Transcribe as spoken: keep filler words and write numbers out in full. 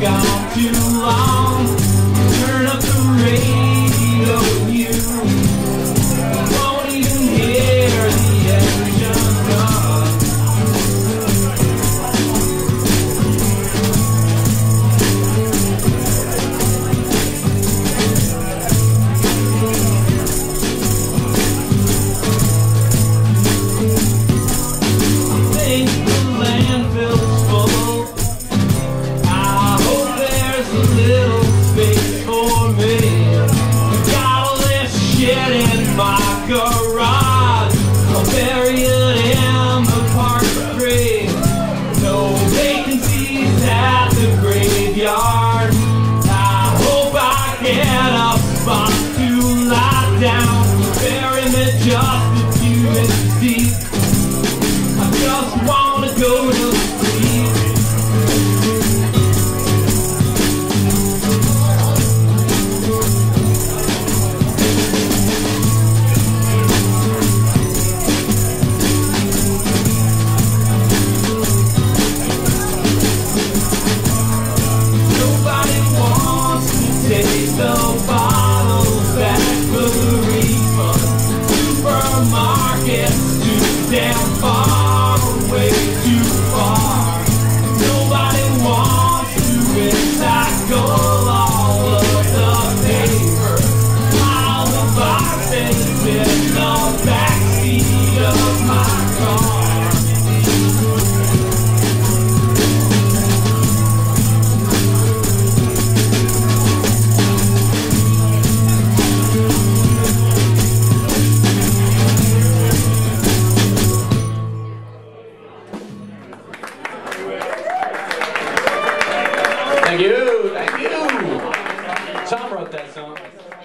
gone too long. Turn up the radio, you won't even hear the engine run. I think the landfill's full. I hope there's a little space for me. Got all this shit in my garage. I'll bury it in the park for free. No vacancies at the graveyard. I hope I get a spot to lie down. Bury me just a few inches deep. I just wanna go to sleep. Nobody wants to take the bottles back for the refund. Supermarket's too damn far away, too far. Nobody wants to recycle all of the paper. All the boxes in the backseat of my car. Thank you, thank you. Tom wrote that song.